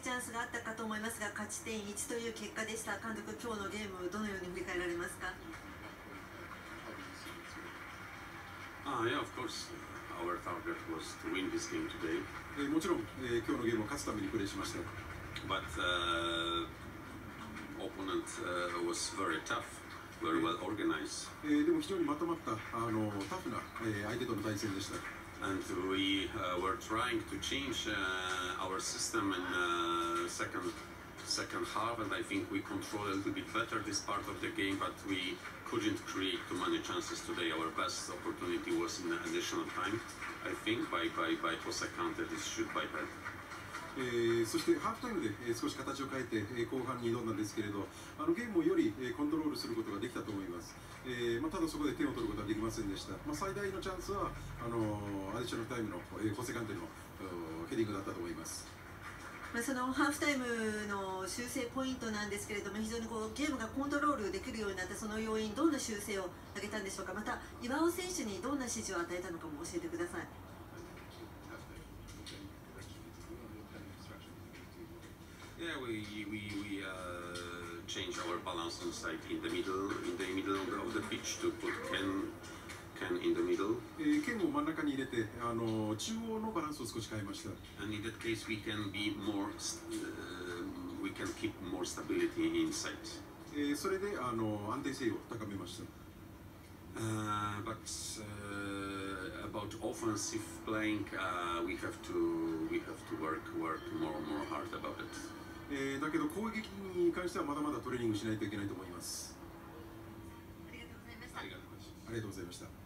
チャンスがあったかと思いますが、勝ち点1という結果でした。監督、今日のゲームどのように振り返られますか？ Yeah, of course. Our target was to win this game today. もちろん、今日のゲームを勝つためにプレーしました。 But opponent was very tough, very well organized. でも非常にまとまったタフな、相手との対戦でした。 And we were trying to change our system in second half, and I think we controlled a little bit better this part of the game, but we couldn't create too many chances today. Our best opportunity was in the additional time, I think, by Jose counted this shoot by head. そしてハーフタイムで少し形を変えて後半に挑んだんですけれど、ゲームをよりコントロールすることができたと思います。ただそこで点を取ることはできませんでした。最大のチャンスはアディショナルタイムのホセカンテのヘディングだったと思います。 そのハーフタイムの修正ポイントなんですけれども、非常にゲームがコントロールできるようになったその要因、どんな修正を挙げたんでしょうか。また岩尾選手にどんな指示を与えたのかも教えてください。 Yeah, we changed our balance inside in the middle of the pitch to put Ken in the middle. 剣を真ん中に入れて中央のバランスを少し変えました。 And in that case, we can be more, we can keep more stability inside. それで安定性を高めました。 But about offensive playing, we have to work more hard about it. だけど攻撃に関してはまだまだトレーニングしないといけないと思います。 ありがとうございました。 ありがとうございました。